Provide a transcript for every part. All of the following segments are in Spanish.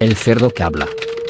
El cerdo que habla.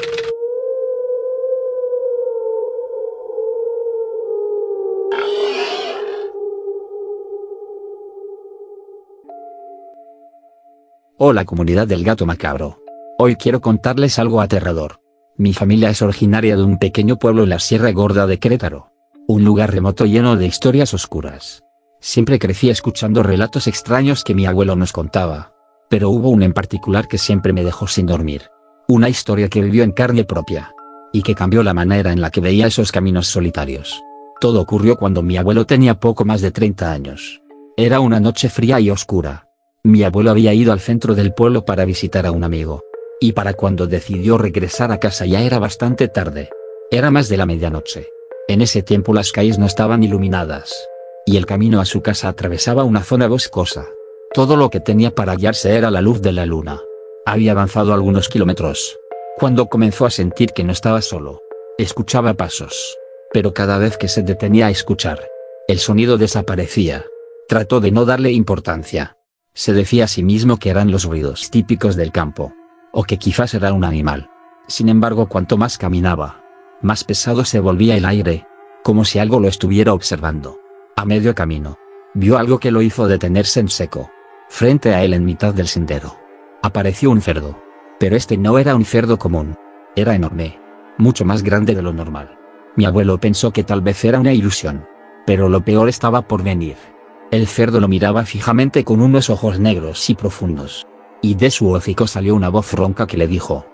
Hola comunidad del gato macabro. Hoy quiero contarles algo aterrador. Mi familia es originaria de un pequeño pueblo en la Sierra Gorda de Querétaro. Un lugar remoto lleno de historias oscuras. Siempre crecí escuchando relatos extraños que mi abuelo nos contaba. Pero hubo uno en particular que siempre me dejó sin dormir. Una historia que vivió en carne propia. Y que cambió la manera en la que veía esos caminos solitarios. Todo ocurrió cuando mi abuelo tenía poco más de 30 años. Era una noche fría y oscura. Mi abuelo había ido al centro del pueblo para visitar a un amigo. Y para cuando decidió regresar a casa ya era bastante tarde. Era más de la medianoche. En ese tiempo las calles no estaban iluminadas. Y el camino a su casa atravesaba una zona boscosa. Todo lo que tenía para guiarse era la luz de la luna. Había avanzado algunos kilómetros, cuando comenzó a sentir que no estaba solo. Escuchaba pasos. Pero cada vez que se detenía a escuchar, el sonido desaparecía. Trató de no darle importancia. Se decía a sí mismo que eran los ruidos típicos del campo. O que quizás era un animal. Sin embargo, cuanto más caminaba, más pesado se volvía el aire, como si algo lo estuviera observando. A medio camino, vio algo que lo hizo detenerse en seco. Frente a él en mitad del sendero, apareció un cerdo. Pero este no era un cerdo común. Era enorme. Mucho más grande de lo normal. Mi abuelo pensó que tal vez era una ilusión. Pero lo peor estaba por venir. El cerdo lo miraba fijamente con unos ojos negros y profundos. Y de su hocico salió una voz ronca que le dijo: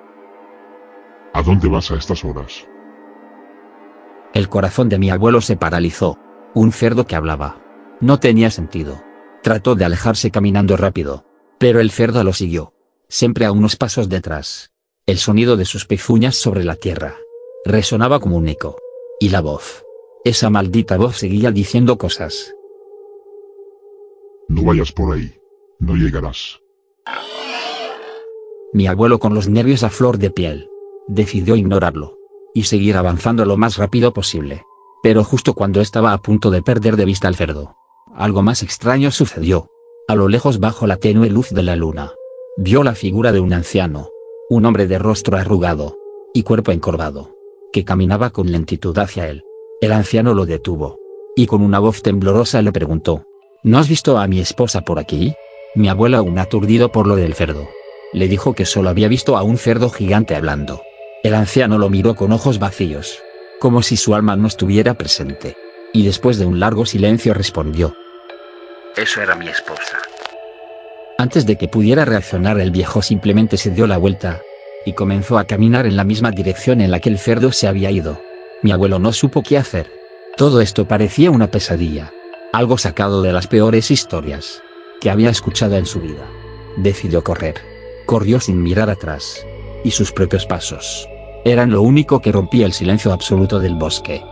¿A dónde vas a estas horas? El corazón de mi abuelo se paralizó. Un cerdo que hablaba. No tenía sentido. Trató de alejarse caminando rápido. Pero el cerdo lo siguió. Siempre a unos pasos detrás. El sonido de sus pezuñas sobre la tierra resonaba como un eco. Y la voz. Esa maldita voz seguía diciendo cosas. No vayas por ahí. No llegarás. Mi abuelo, con los nervios a flor de piel, decidió ignorarlo. Y seguir avanzando lo más rápido posible. Pero justo cuando estaba a punto de perder de vista al cerdo, algo más extraño sucedió. A lo lejos, bajo la tenue luz de la luna, vio la figura de un anciano. Un hombre de rostro arrugado y cuerpo encorvado, que caminaba con lentitud hacia él. El anciano lo detuvo. Y con una voz temblorosa le preguntó: ¿No has visto a mi esposa por aquí? Mi abuelo, aún aturdido por lo del cerdo, le dijo que solo había visto a un cerdo gigante hablando. El anciano lo miró con ojos vacíos, como si su alma no estuviera presente. Y después de un largo silencio respondió: Eso era mi esposa. Antes de que pudiera reaccionar, el viejo simplemente se dio la vuelta y comenzó a caminar en la misma dirección en la que el cerdo se había ido. Mi abuelo no supo qué hacer. Todo esto parecía una pesadilla. Algo sacado de las peores historias que había escuchado en su vida. Decidió correr. Corrió sin mirar atrás. Y sus propios pasos eran lo único que rompía el silencio absoluto del bosque.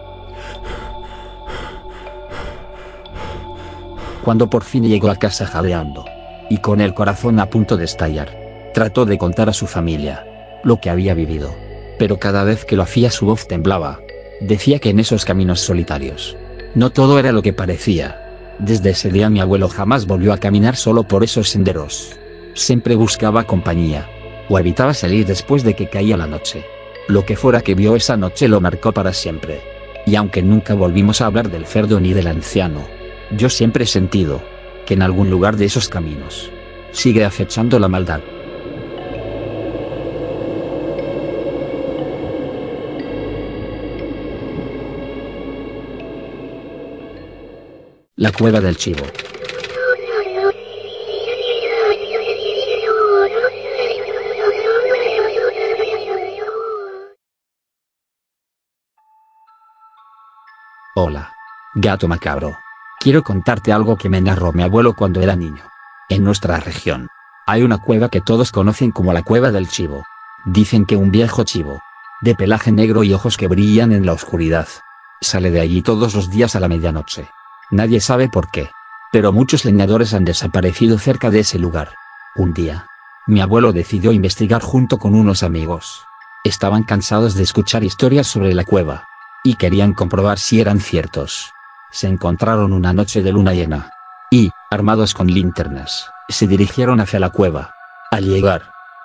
Cuando por fin llegó a casa jadeando, y con el corazón a punto de estallar, trató de contar a su familia lo que había vivido. Pero cada vez que lo hacía, su voz temblaba. Decía que en esos caminos solitarios, no todo era lo que parecía. Desde ese día mi abuelo jamás volvió a caminar solo por esos senderos. Siempre buscaba compañía, o evitaba salir después de que caía la noche. Lo que fuera que vio esa noche lo marcó para siempre. Y aunque nunca volvimos a hablar del cerdo ni del anciano, yo siempre he sentido que en algún lugar de esos caminos sigue acechando la maldad. La cueva del chivo. Hola, gato macabro. Quiero contarte algo que me narró mi abuelo cuando era niño. En nuestra región hay una cueva que todos conocen como la cueva del chivo. Dicen que un viejo chivo, de pelaje negro y ojos que brillan en la oscuridad, sale de allí todos los días a la medianoche. Nadie sabe por qué, pero muchos leñadores han desaparecido cerca de ese lugar. Un día, mi abuelo decidió investigar junto con unos amigos. Estaban cansados de escuchar historias sobre la cueva, y querían comprobar si eran ciertos. Se encontraron una noche de luna llena, y, armados con linternas, se dirigieron hacia la cueva. Al llegar,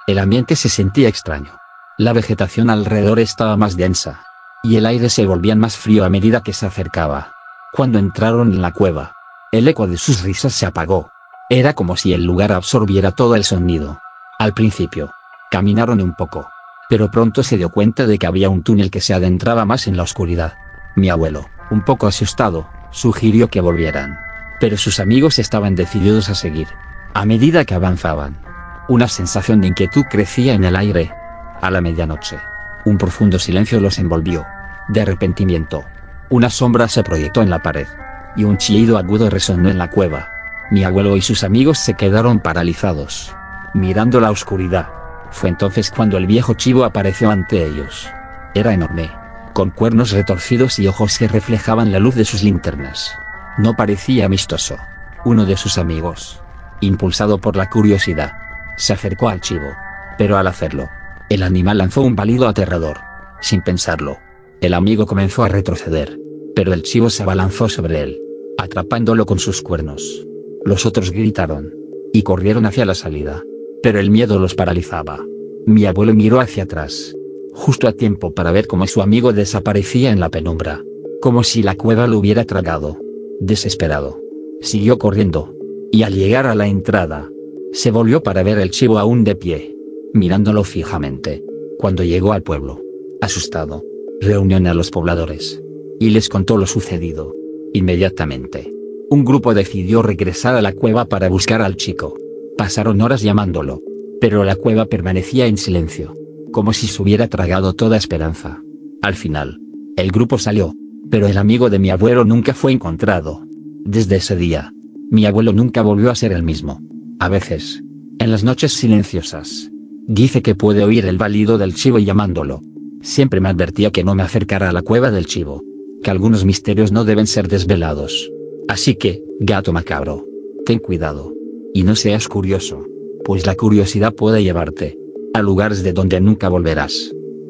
El ambiente se sentía extraño. La vegetación alrededor estaba más densa, y el aire se volvía más frío a medida que se acercaba. Cuando entraron en la cueva, el eco de sus risas se apagó. Era como si el lugar absorbiera todo el sonido. Al principio, caminaron un poco, pero pronto se dio cuenta de que había un túnel que se adentraba más en la oscuridad. Mi abuelo, un poco asustado, sugirió que volvieran, pero sus amigos estaban decididos a seguir. A medida que avanzaban, una sensación de inquietud crecía en el aire. A la medianoche, un profundo silencio los envolvió. De arrepentimiento, una sombra se proyectó en la pared, y un chillido agudo resonó en la cueva. Mi abuelo y sus amigos se quedaron paralizados, mirando la oscuridad. Fue entonces cuando el viejo chivo apareció ante ellos. Era enorme, con cuernos retorcidos y ojos que reflejaban la luz de sus linternas. No parecía amistoso. Uno de sus amigos, impulsado por la curiosidad, se acercó al chivo, pero al hacerlo, el animal lanzó un balido aterrador. Sin pensarlo, el amigo comenzó a retroceder, pero el chivo se abalanzó sobre él, atrapándolo con sus cuernos. Los otros gritaron y corrieron hacia la salida, pero el miedo los paralizaba. Mi abuelo miró hacia atrás, justo a tiempo para ver cómo su amigo desaparecía en la penumbra, como si la cueva lo hubiera tragado. Desesperado, siguió corriendo, y al llegar a la entrada, se volvió para ver el chivo aún de pie, mirándolo fijamente. Cuando llegó al pueblo, asustado, reunió a los pobladores, y les contó lo sucedido. Inmediatamente, un grupo decidió regresar a la cueva para buscar al chico. Pasaron horas llamándolo, pero la cueva permanecía en silencio, como si se hubiera tragado toda esperanza. Al final, el grupo salió, pero el amigo de mi abuelo nunca fue encontrado. Desde ese día, mi abuelo nunca volvió a ser el mismo. A veces, en las noches silenciosas, dice que puede oír el balido del chivo llamándolo. Siempre me advertía que no me acercara a la cueva del chivo, que algunos misterios no deben ser desvelados. Así que, gato macabro, ten cuidado, y no seas curioso, pues la curiosidad puede llevarte a lugares de donde nunca volverás.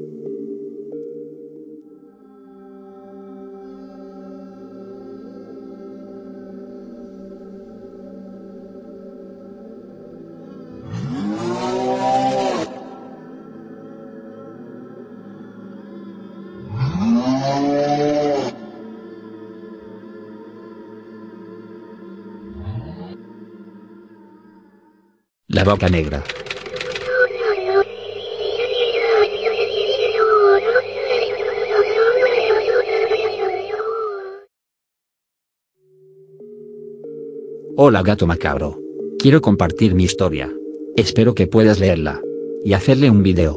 La vaca negra. Hola gato macabro. Quiero compartir mi historia. Espero que puedas leerla y hacerle un video.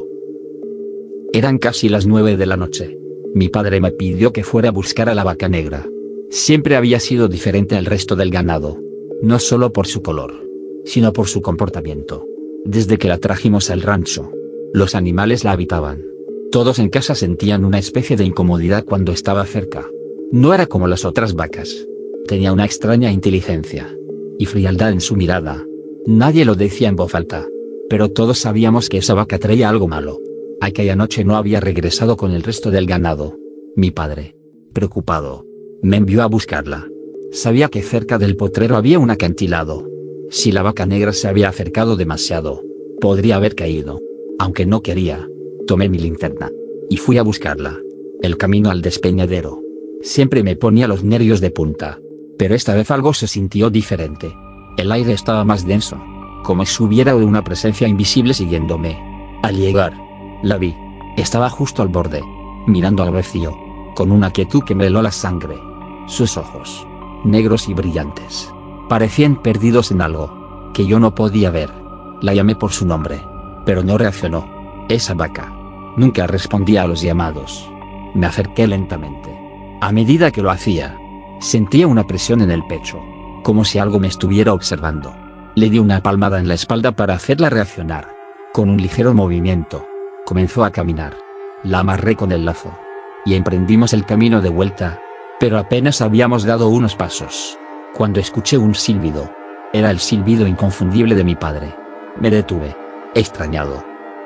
Eran casi las 9 de la noche. Mi padre me pidió que fuera a buscar a la vaca negra. Siempre había sido diferente al resto del ganado, no solo por su color, sino por su comportamiento. Desde que la trajimos al rancho, los animales la habitaban. Todos en casa sentían una especie de incomodidad cuando estaba cerca. No era como las otras vacas. Tenía una extraña inteligencia y frialdad en su mirada. Nadie lo decía en voz alta, pero todos sabíamos que esa vaca traía algo malo. Aquella noche no había regresado con el resto del ganado. Mi padre, preocupado, me envió a buscarla. Sabía que cerca del potrero había un acantilado. Si la vaca negra se había acercado demasiado, podría haber caído. Aunque no quería, tomé mi linterna y fui a buscarla. El camino al despeñadero siempre me ponía los nervios de punta, pero esta vez algo se sintió diferente. El aire estaba más denso, como si hubiera una presencia invisible siguiéndome. Al llegar, la vi. Estaba justo al borde, mirando al vacío, con una quietud que me heló la sangre. Sus ojos, negros y brillantes, parecían perdidos en algo que yo no podía ver. La llamé por su nombre, pero no reaccionó. Esa vaca nunca respondía a los llamados. Me acerqué lentamente. A medida que lo hacía, sentía una presión en el pecho, como si algo me estuviera observando. Le di una palmada en la espalda para hacerla reaccionar. Con un ligero movimiento, comenzó a caminar. La amarré con el lazo y emprendimos el camino de vuelta, pero apenas habíamos dado unos pasos cuando escuché un silbido. Era el silbido inconfundible de mi padre. Me detuve, extrañado.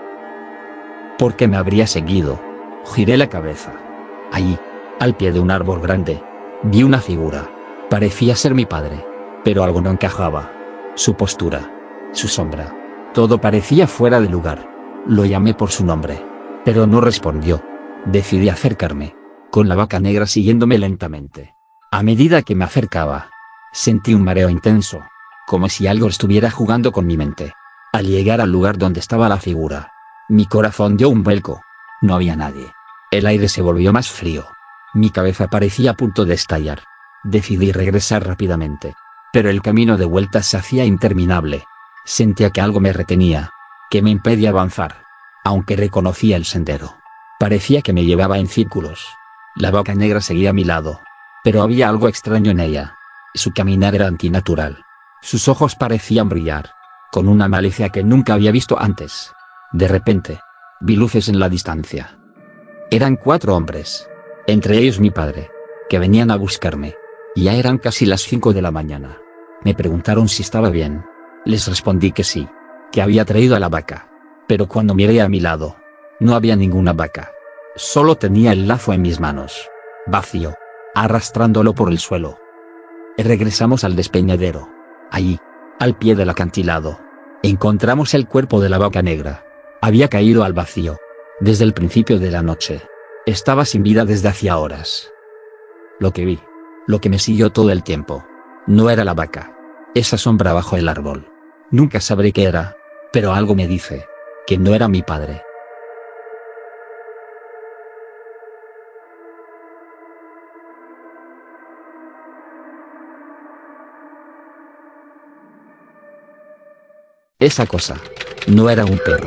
¿Por qué me habría seguido? Giré la cabeza. Allí, al pie de un árbol grande, vi una figura. Parecía ser mi padre, pero algo no encajaba. Su postura, su sombra, Todo parecía fuera de lugar. Lo llamé por su nombre, pero no respondió. Decidí acercarme, con la vaca negra siguiéndome lentamente. A medida que me acercaba, sentí un mareo intenso, como si algo estuviera jugando con mi mente. Al llegar al lugar donde estaba la figura, mi corazón dio un vuelco. No había nadie. El aire se volvió más frío. Mi cabeza parecía a punto de estallar. Decidí regresar rápidamente, pero el camino de vuelta se hacía interminable. Sentía que algo me retenía, que me impedía avanzar, aunque reconocía el sendero. Parecía que me llevaba en círculos. La vaca negra seguía a mi lado, pero había algo extraño en ella. Su caminar era antinatural. Sus ojos parecían brillar, con una malicia que nunca había visto antes. De repente, vi luces en la distancia. Eran 4 hombres, entre ellos mi padre, que venían a buscarme. Ya eran casi las 5 de la mañana. Me preguntaron si estaba bien. Les respondí que sí, que había traído a la vaca. Pero cuando miré a mi lado, no había ninguna vaca. Solo tenía el lazo en mis manos, vacío, arrastrándolo por el suelo. Regresamos al despeñadero. Allí, al pie del acantilado, encontramos el cuerpo de la vaca negra. Había caído al vacío. Desde el principio de la noche. Estaba sin vida desde hacía horas. Lo que vi, lo que me siguió todo el tiempo, no era la vaca. Esa sombra bajo el árbol. Nunca sabré qué era, pero algo me dice que no era mi padre. Esa cosa no era un perro.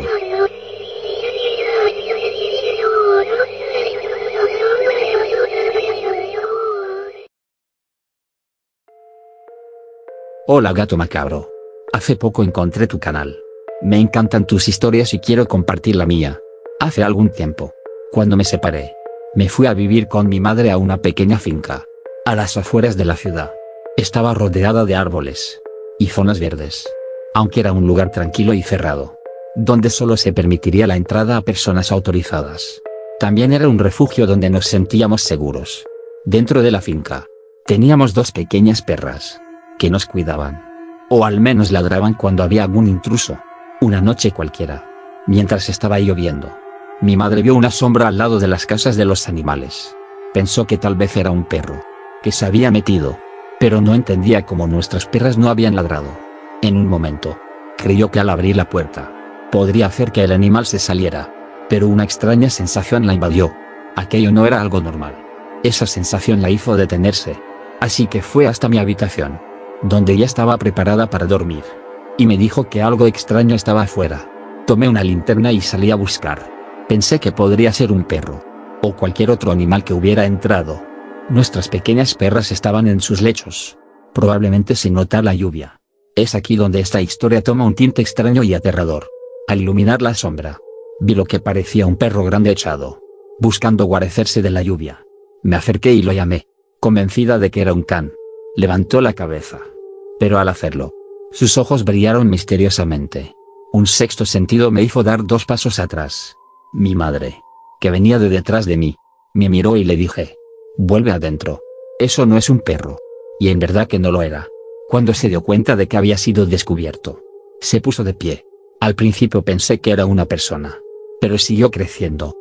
Hola gato macabro. Hace poco encontré tu canal. Me encantan tus historias y quiero compartir la mía. Hace algún tiempo, cuando me separé, me fui a vivir con mi madre a una pequeña finca, a las afueras de la ciudad. Estaba rodeada de árboles y zonas verdes, aunque era un lugar tranquilo y cerrado, donde solo se permitiría la entrada a personas autorizadas. También era un refugio donde nos sentíamos seguros. Dentro de la finca, teníamos 2 pequeñas perras, que nos cuidaban, o al menos ladraban cuando había algún intruso. Una noche cualquiera, mientras estaba lloviendo, mi madre vio una sombra al lado de las casas de los animales. Pensó que tal vez era un perro, que se había metido, pero no entendía cómo nuestras perras no habían ladrado. En un momento, creyó que al abrir la puerta, podría hacer que el animal se saliera, pero una extraña sensación la invadió. Aquello no era algo normal. Esa sensación la hizo detenerse, así que fue hasta mi habitación, donde ya estaba preparada para dormir, y me dijo que algo extraño estaba afuera. Tomé una linterna y salí a buscar. Pensé que podría ser un perro, o cualquier otro animal que hubiera entrado. Nuestras pequeñas perras estaban en sus lechos, probablemente sin notar la lluvia. Es aquí donde esta historia toma un tinte extraño y aterrador. Al iluminar la sombra, vi lo que parecía un perro grande echado, buscando guarecerse de la lluvia. Me acerqué y lo llamé, convencida de que era un can. Levantó la cabeza, pero al hacerlo, sus ojos brillaron misteriosamente. Un sexto sentido me hizo dar 2 pasos atrás. Mi madre, que venía de detrás de mí, me miró y le dije: vuelve adentro. Eso no es un perro. Y en verdad que no lo era. Cuando se dio cuenta de que había sido descubierto, se puso de pie. Al principio pensé que era una persona, pero siguió creciendo,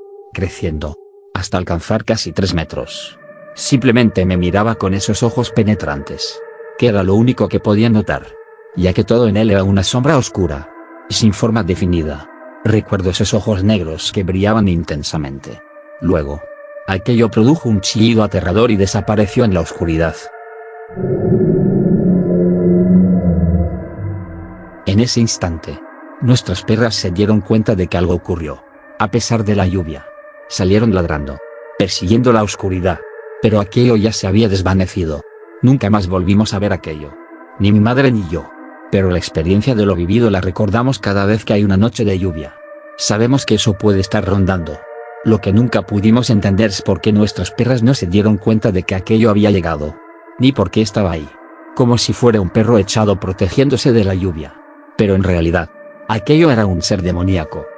hasta alcanzar casi 3 metros. Simplemente me miraba con esos ojos penetrantes, que era lo único que podía notar, ya que todo en él era una sombra oscura, sin forma definida. Recuerdo esos ojos negros que brillaban intensamente. Luego, aquello produjo un chillido aterrador y desapareció en la oscuridad. En ese instante, nuestras perras se dieron cuenta de que algo ocurrió. A pesar de la lluvia, salieron ladrando, persiguiendo la oscuridad, pero aquello ya se había desvanecido. Nunca más volvimos a ver aquello, ni mi madre ni yo, pero la experiencia de lo vivido la recordamos cada vez que hay una noche de lluvia. Sabemos que eso puede estar rondando. Lo que nunca pudimos entender es por qué nuestras perras no se dieron cuenta de que aquello había llegado, ni por qué estaba ahí, como si fuera un perro echado protegiéndose de la lluvia. Pero en realidad, aquello era un ser demoníaco,